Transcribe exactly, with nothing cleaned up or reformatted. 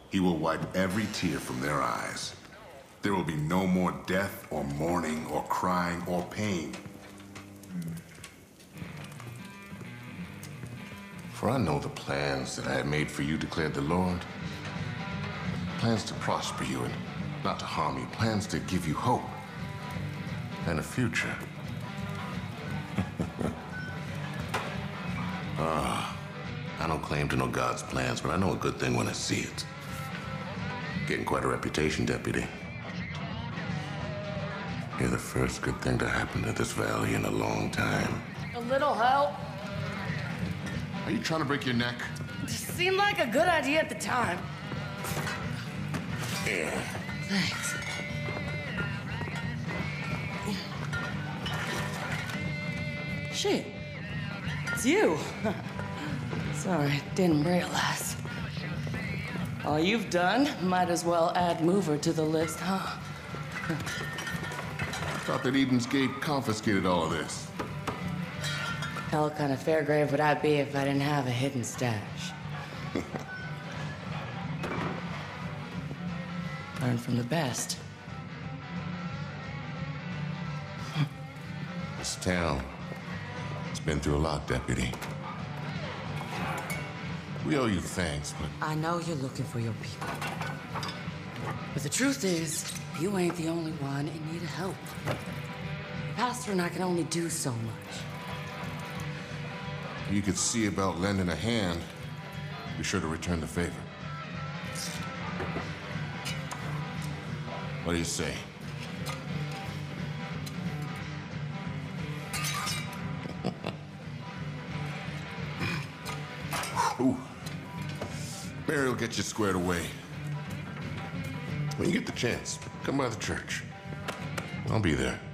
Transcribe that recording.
He will wipe every tear from their eyes. There will be no more death or mourning or crying or pain. For I know the plans that I have made for you, declared the Lord. Plans to prosper you and not to harm you. Plans to give you hope and a future. Ah, I don't claim to know God's plans, but I know a good thing when I see it. Getting quite a reputation, Deputy. You're the first good thing to happen to this valley in a long time. A little help? Are you trying to break your neck? It seemed like a good idea at the time. Yeah. Thanks. Shit. It's you. Sorry, didn't realize. All you've done, might as well add Mover to the list, huh? I thought that Eden's Gate confiscated all of this. Hell, what kind of fair grave would I be if I didn't have a hidden stash? Learn from the best. This town, it's been through a lot, Deputy. We owe you thanks, but... I know you're looking for your people. But the truth is, you ain't the only one in need of help. The pastor and I can only do so much. You could see about lending a hand. Be sure to return the favor. What do you say? Ooh. Barry will get you squared away. When you get the chance, come by the church. I'll be there.